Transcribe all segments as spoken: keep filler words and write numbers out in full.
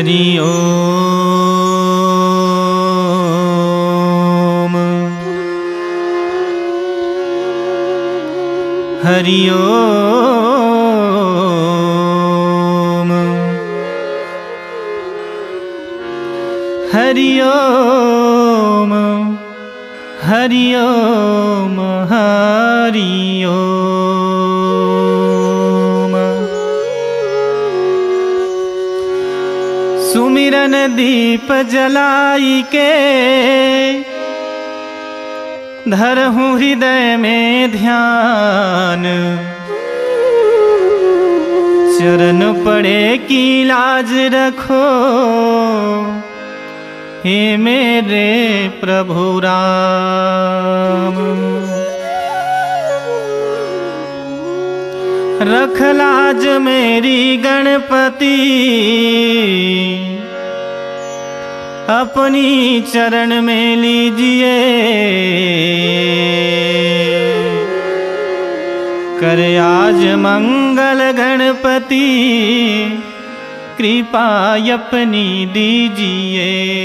हरि ओम हरि ओम हरि ओम हरि ओम हरि ओम। सुमिरन दीप जलाई के धरहूँ हृदय में ध्यान, चरण पड़े की लाज रखो हे मेरे प्रभु राम। रख लाज मेरी गणपति, अपनी चरण में लीजिए। कर आज मंगल गणपति, कृपा अपनी दीजिए।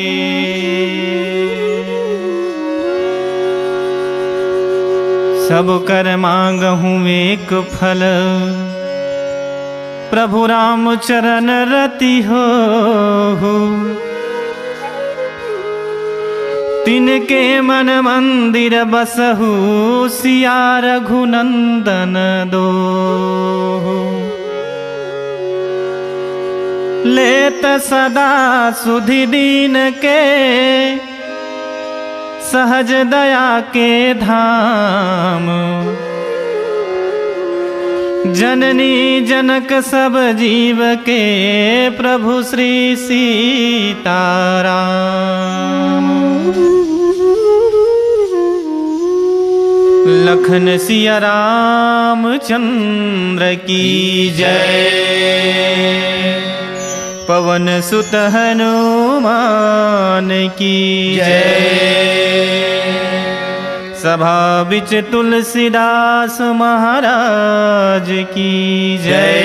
सब कर मांगहूँ एक फल, प्रभु राम चरण रति हो। तिनके मन मंदिर बसहु, सिया रघुनंदन दो। लेत सदा सुधि दीन के, सहज दया के धाम। जननी जनक सब जीव के, प्रभु श्री सीताराम। लखन सिया राम चंद्र की जय। पवन सुत हनुमान की जय। सभा बिच तुलसीदास महाराज की जय।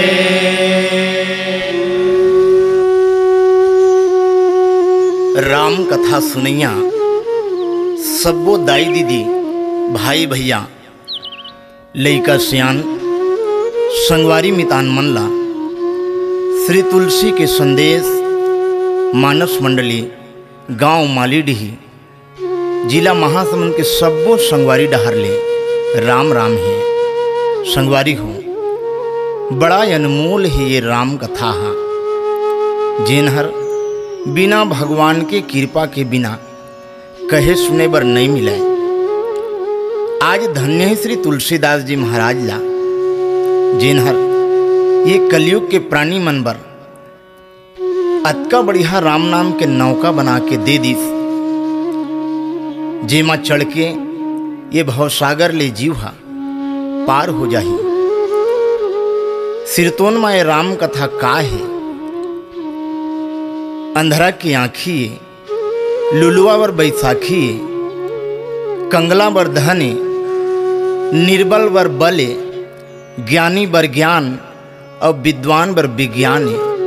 राम कथा सुनैया सबो दाई दीदी भाई भैया लइका सियान संगवारी मितान मनला श्री तुलसी के संदेश मानस मंडली गांव मालीडीही जिला महासमुंद के सबो संगवारी डहर ले राम राम है। संगवारी हो बड़ा अनमोल है ये राम कथा हा, जिनहर बिना भगवान के कृपा के बिना कहे सुने बर नहीं मिले। आज धन्य है श्री तुलसीदास जी महाराज ला, जिनहर ये कलयुग के प्राणी मन बर अतका बढ़िया राम नाम के नौका बना के दे दीस, जेमा चढ़ के ये भवसागर ले जीवा पार हो जाही। सिरतोन माए राम कथा का है। अंधरा की आँखी, लुलुआ वर बैसाखी, कंगला वर धने, निर्बल वर बले, ज्ञानी वर ज्ञान और विद्वान वर विज्ञान।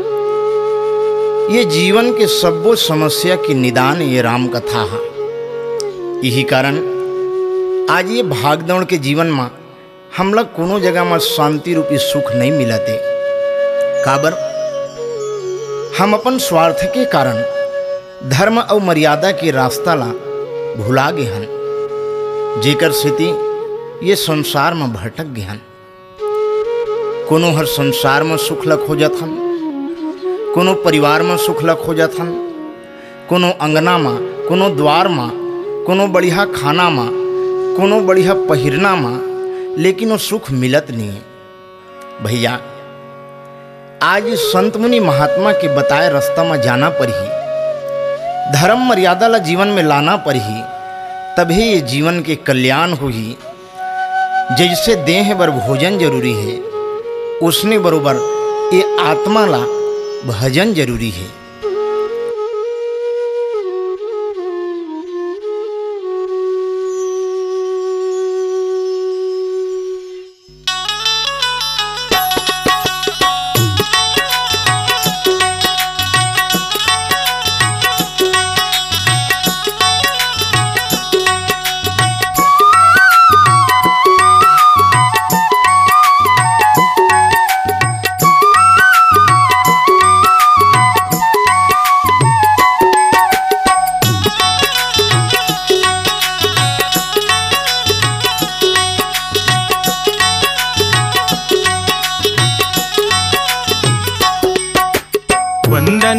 ये जीवन के सबो समस्या की निदान ये राम कथा है। यही कारण आज ये भागदौड़ के जीवन में हम लोग कोनो जगह में शांति रूपी सुख नहीं मिलते। काबर हम अपन स्वार्थ के कारण धर्म और मर्यादा के रास्ता ला भुला गए हन, जेकर स्थिति ये संसार में भटक गए हन। कोनो हर संसार में सुख लख हो जात हन, कोनो परिवार में सुख लख हो जात हन, कोनो अंगना में, कोनो द्वार में, कोनो बढ़िया खाना में, कोनो बढ़िया पहिरना में, लेकिन वो सुख मिलत नहीं है। भैया आज संत मुनि महात्मा के बताए रास्ता में जाना पड़ी, धर्म मर्यादा ला जीवन में लाना पड़ी, तभी ये जीवन के कल्याण होगी। जैसे देह बर भोजन जरूरी है, उसने बरोबर ये आत्मा ला भजन जरूरी है।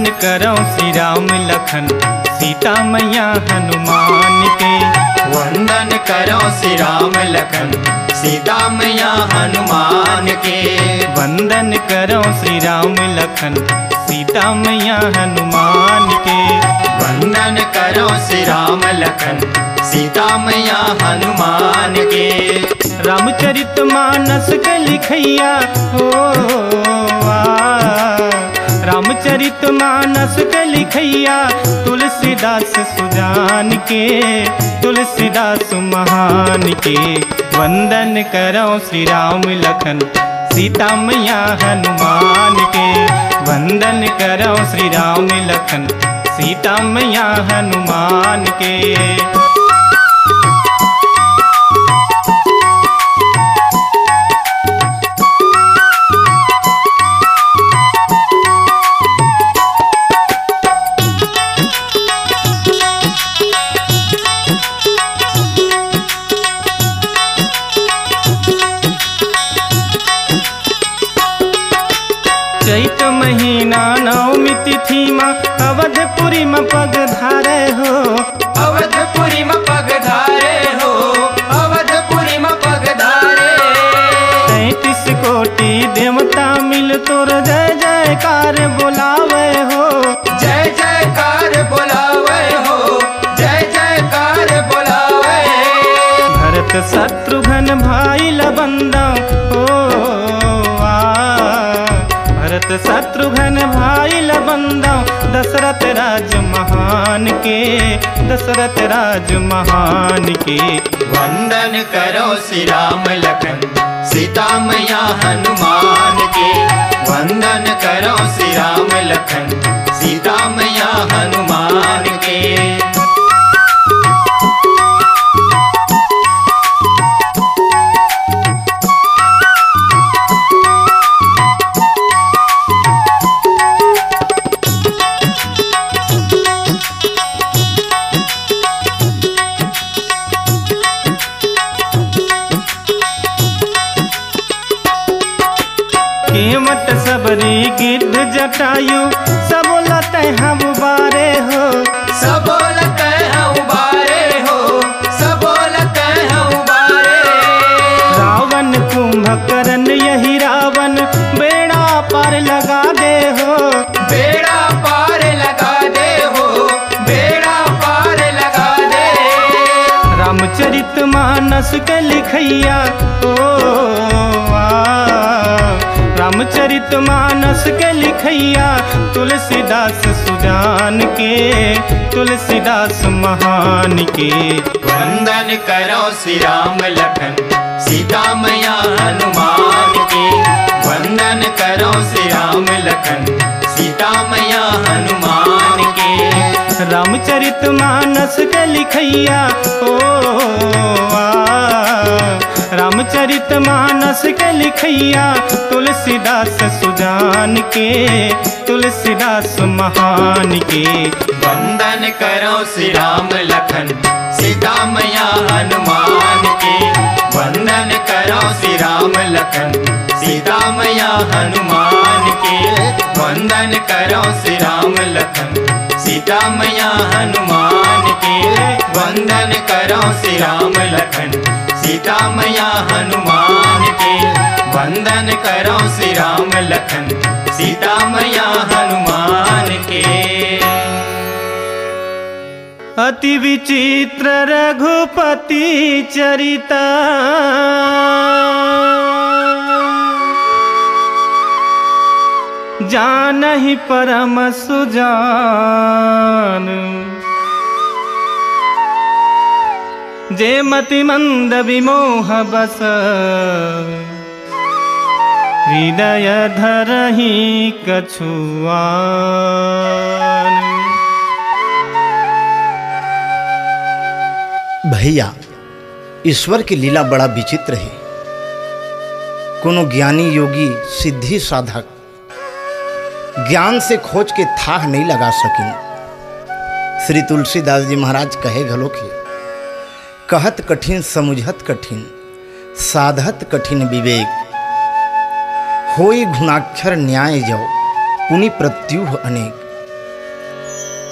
करो श्री राम लखन सीता मैया हनुमान के। वंदन करो श्री राम लखन सीता मैया हनुमान के। वंदन करो श्री राम लखन सीता मैया हनुमान के। वंदन करो श्री राम लखन सीता मैया हनुमान के। रामचरित मानस के लिखैया हो रामचरित मानस के लिखैया तुलसीदास सुजान के। तुलसीदास महान के। वंदन करो श्री राम लखन सीता मैया हनुमान के। वंदन करो श्री राम लखन सीता मैया हनुमान के। चैत महीना नवमी तिथि माँ अवधपुरी में पग धारे हो। अवधपुरी में पग धारे हो। अवधपुरी में पग धारे। तैतीस कोटि देवता मिल तोर जय जयकार बोलावे हो। जय जयकार बोलावे हो। जय जयकार बोलावे। भरत शत्रुघ्न भाई लबंदा हो। भरत शत्रुघ्न भाई लबंदा दशरथ राज महान के। दशरथ राज महान के। वंदन करो श्री राम लखन सीता मैया हनुमान के। वंदन करो श्री राम लखन सीता मैया हनुमान के। केवट सबरी गिद्ध जटायु सब लते हम बारे हो। सब लते हैं उबारे हो। सब लते हैं उबारे। रावण कुंभकर्ण यही रावण बेड़ा पार लगा दे हो। बेड़ा पार लगा दे हो। बेड़ा पार लगा दे। रामचरित मानस के लिखैया ओ रामचरित मानस के लिखैया तुलसीदास सुजान के। तुलसीदास महान के। वंदन करो श्री राम लखन सीता मैया हनुमान के। वंदन करो श्री राम लखन सीता मैया हनुमान के। रामचरित मानस के लिखैया ओ रामचरित मानस के लिखैया तुलसीदास सुजान के। तुलसीदास महान के। वंदन करो श्री राम लखन सीता मैया हनुमान के। वंदन करो श्री राम लखन सीता मैया हनुमान के। वंदन करो श्री राम लखन सीता मैया हनुमान के। वंदन करो श्री राम लखन सीता मैया हनुमान के। वंदन करो श्री राम लखन सीता मैया हनुमान के। अति विचित्र रघुपति चरिता जानहि परम सुजान। जे मति मंद विमोह बस हृदय धरहि कछुआन। भैया, ईश्वर की लीला बड़ा विचित्र है। कोनो ज्ञानी योगी सिद्धि साधक ज्ञान से खोज के थाह नहीं लगा सकिन। श्री तुलसीदास जी महाराज कहे घलो के कहत कठिन समुझत कठिन साधत कठिन विवेक होई घुणाक्षर न्याय जाओ पुनि प्रत्युह अनेक।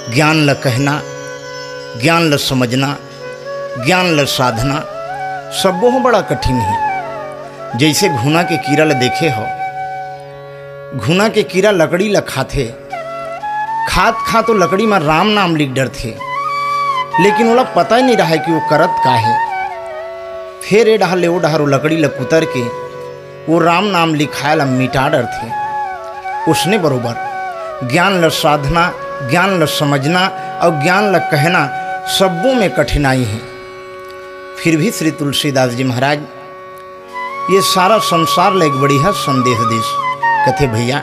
ज्ञान ल कहना, ज्ञान ल समझना, ज्ञान ल साधना सबो बड़ा कठिन है। जैसे घुना के कीड़ा ल देखे हो, घुना के कीड़ा लकड़ी ल खाथे, खात खा तो लकड़ी में राम नाम लिख डर थे, लेकिन ओला पता ही नहीं रहा कि वो करत का है। फिर ए डहर ले वो डहर वो लकड़ी ल कुतर के वो राम नाम लिखाए ला मिटा डर थे। उसने बरोबर ज्ञान ल साधना, ज्ञान ल समझना और ज्ञान ल कहना सबों में कठिनाई है। फिर भी श्री तुलसीदास जी महाराज ये सारा संसार ला एक बढ़िया संदेश देश कथे भैया,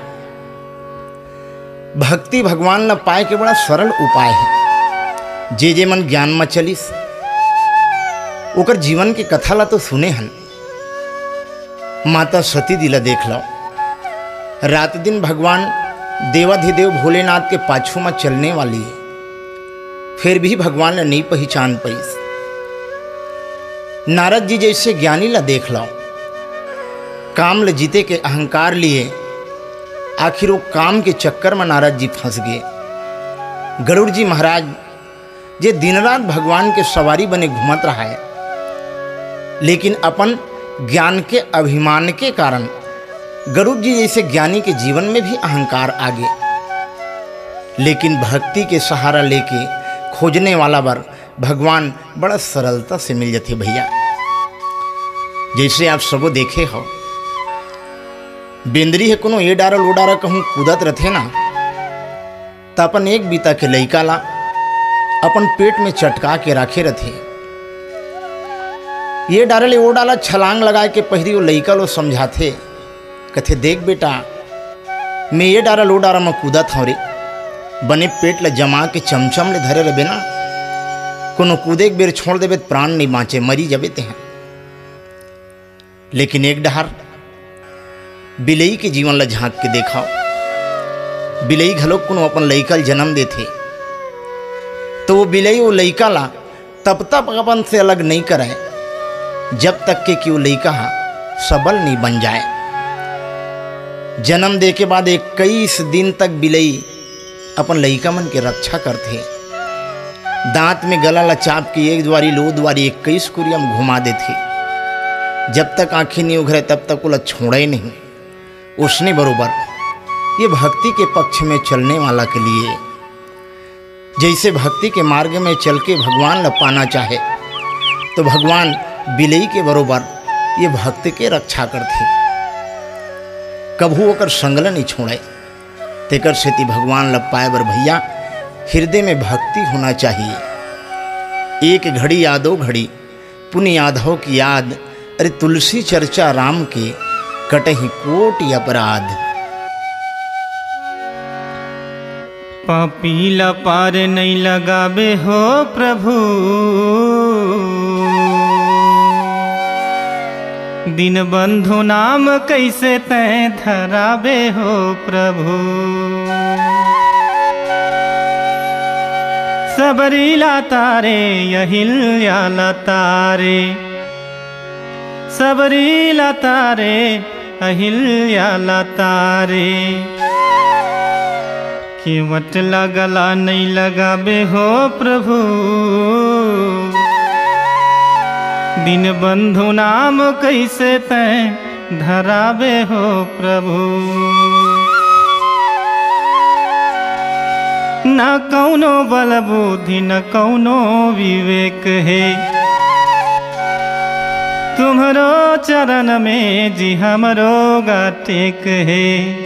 भक्ति भगवान ला पाए के बड़ा सरल उपाय है। जे जे मन ज्ञान में चलिस ओकर जीवन के कथा ला तो सुने हन। माता सती दी ला देख लो, रात दिन भगवान देवाधिदेव भोलेनाथ के पाछू में चलने वाली है, फिर भी भगवान ने नहीं पहचान पाई। नारद जी जैसे ज्ञानी ला देख लो, काम ल जीते के अहंकार लिए आखिर वो काम के चक्कर में नारद जी फंस गए। गरुड़ जी महाराज जे दिन रात भगवान के सवारी बने घूमत रहा है, लेकिन अपन ज्ञान के अभिमान के कारण गरुड़ जी जैसे ज्ञानी के जीवन में भी अहंकार आ गए। लेकिन भक्ति के सहारा लेके खोजने वाला बर भगवान बड़ा सरलता से मिल जाते भैया। जैसे आप सबो देखे हो, बेंदरी है कोनो ये डारल वो डारा कहूँ कूदत रथे ना, तो अपन एक बीता के लइका ला अपन पेट में चटका के राखे रथे। ये डारल वो डाला छलांग लगा के पहरी वो लइका लो समझाते, कथे देख बेटा मैं ये डारल वो डारा में कूदत हूँ रे, बने पेट ल जमा के चमचम ले धरे रहे ना, कोनो कूदे एक बेर छोड़ देवे प्राण नहीं बाँचे, मरी जबे ते हैं। लेकिन एक डहर बिलई के जीवन ला झांक के देखा, बिलई घलोक कोनो अपन लइका जन्म देथे तो वो बिलई वो लइका ला तब तक अपन से अलग नहीं कराए जब तक के कि वो लइका सबल नहीं बन जाए। जन्म दे के बाद इक्कीस दिन तक बिलई अपन लइका मन के रक्षा करते, दांत में गला ला चाप के एक द्वारी लो द्वारी इक्कीस कुरियम घुमा देते। जब तक आंखें नहीं उघरे तब तक वो छोड़ा ही नहीं। उसने बरोबर ये भक्ति के पक्ष में चलने वाला के लिए, जैसे भक्ति के मार्ग में चल के भगवान ल पाना चाहे तो भगवान बिलई के बरोबर ये भक्त के रक्षा करते, कभू ओकर संगल नहीं छोड़े। तेकर सेती भगवान ल पाए बर भैया हृदय में भक्ति होना चाहिए। एक घड़ी यादो घड़ी पुण्य यादव की याद, अरे तुलसी चर्चा राम के कटही कोटि अपराध। पापीला पार नहीं लगाबे हो प्रभु, दिन बंधु नाम कैसे तैं धराबे हो प्रभु। सबरीला तारे यहिल्या तारे, सबरीला तारे अहिल्या तारे, केवट लगला नहीं लगाबे हो प्रभु, दिन बंधु नाम कैसे तैं धराबे हो प्रभु। न कौनो बल बुद्धि न कौनो विवेक है, तुम्हारो चरण में जी हमरो गाटेक है।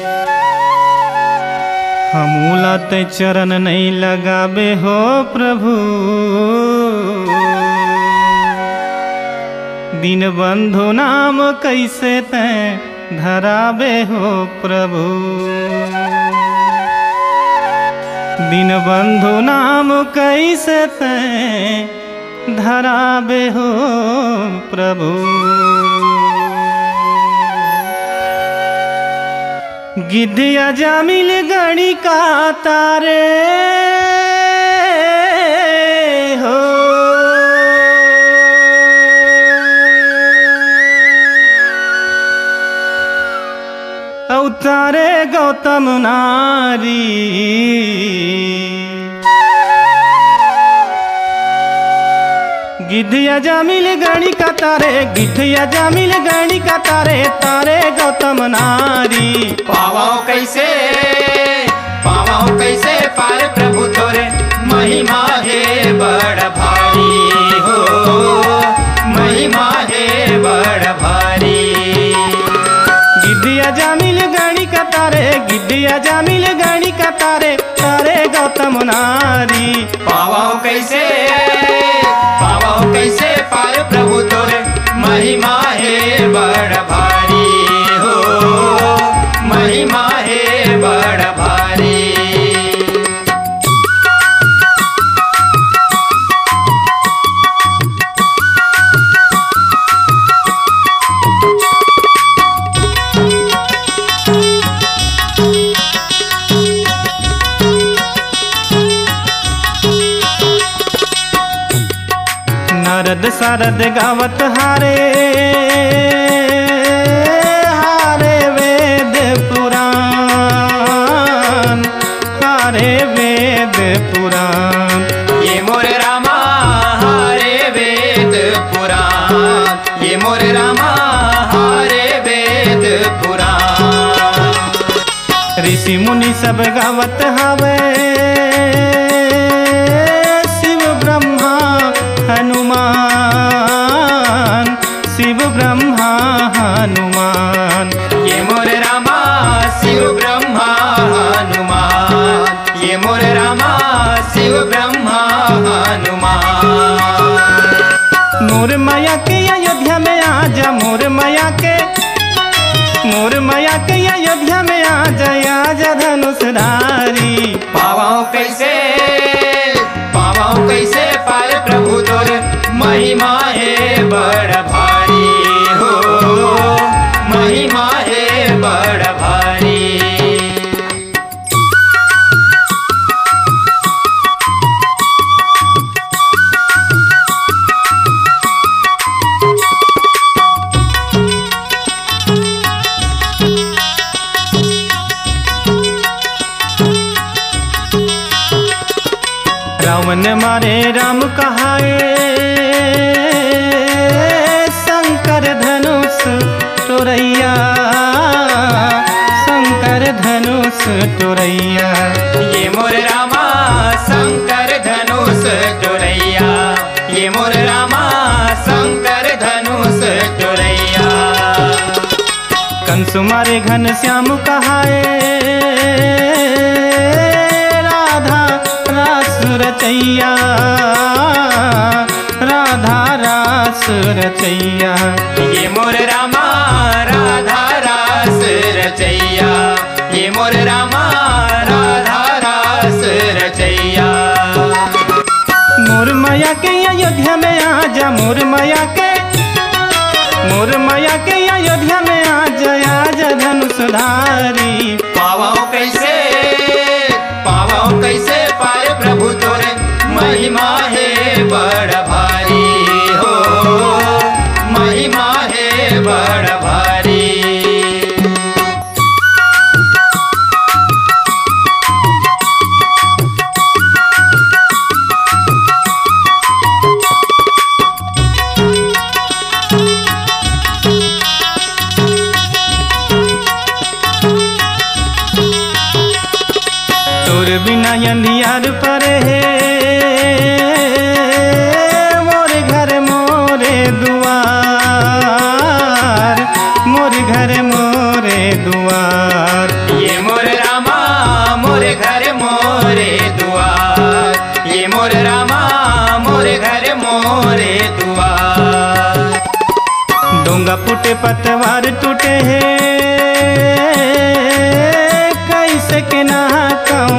हमूला ते चरण नहीं लगाबे हो प्रभु, दिन बंधु नाम कैसे तैं धराबे हो प्रभु, दिन बंधु नाम कैसे तैं धराबे हो प्रभु। गिद्धिया जामिल गणी का तारे हो, अवतारे गौतम नारी, गिद्धिया जामिल गणी का तारे, गिद्धिया जामिल गणी का तारे, तारे गौतम नारी। पावो कैसे पावो कैसे पार प्रभु तोरे, महिमा है बड़ भारी हो, महिमा है बड़ भारी। गिद्धिया जामिल गणी का तारे, गिद्धिया जामिल गणी का तारे, तारे गौतम नारी। पावो कैसे पावो कैसे पार प्रभु तोरे, महिमा है बड़ भारी हो, महिमा है बड़ भारी। नारद सारद गावत हारे, हारे वेद पुराण, हारे वेद पुराण। ये मोर रामा हारे वेद पुराण, ये मोर रामा हारे वेद पुराण। ऋषि मुनि सब गावत हावे, शिव ब्रह्मा हनुमान, शिव ब्रह्मा हनुमान। ये मोर रामा शिव ब्रह्मा हनुमान, ये मोर रामा शिव ब्रह्मा हनुमान। मोर माया के अयोध्या में आजा, मोर माया के, मोर माया के अयोध्या में आजा, आजा धनुषधारी। पावो कैसे पावो कैसे पार प्रभु तोरे, महिमा है बड़ भारी हो, महिमा है बड़ भारी। रावण मारे राम कहाए, शंकर धनुष टोरैया, शंकर धनुष टोरैया। ये मोर रामा शंकर धनुष टोरैया, ये मोर रामा शंकर धनुष टोरैया। कंस मारे घन श्याम कहाए, राधा रास रचैया, राधा रास रचैया। ये मोर रामा राधा रास रचैया, ये मोर रामा राधा रास रचैया। मोर माया के अयोध्या में आजा, मोर माया के, मोर माया के अयोध्या में आजा, आजा धनुषधारी। पावो कैसे पावो कैसे पार प्रभु तोरे, महिमा है बड़ भारी हो, महिमा है बड़ भारी। तोर बिना अंधियार परे है, मोर घर मोरे दुआर, मोर घर मोरे दुआर। ये मोर रामा मोर घर मोरे दुआर, ये मोर रामा मोर घर मोरे दुआर। डोंगा फूटे पतवार टूटे है, कैसे के नहाऊं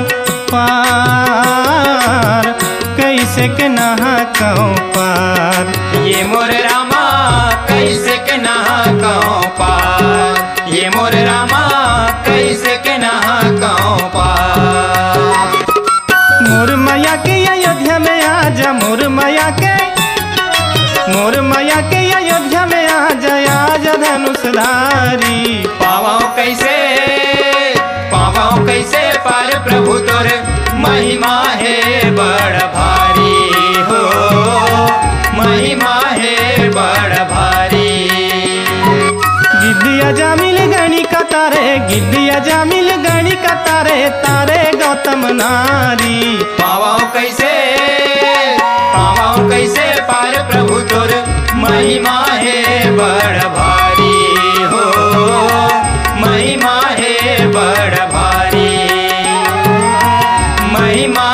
पार, कैसे के नहाऊं पार। ये मोर रामा कैसे के नहाऊं पार, ये मोर रामा कैसे के नहाऊं पार। मोर माया के अयोध्या में आजा, मोर माया के, मोर माया के अयोध्या में आजा, आजा धनुषधारी। पावो कैसे पावो कैसे पार प्रभु तोरे, महिमा है बड़ भारी हो, महिमा अजामिल गणी का तारे तारे गौतम नारी। पावाओ कैसे पावाओ कैसे पार प्रभु तोर महिमा है बड़ भारी हो, महिमा है बड़ भारी, महिमा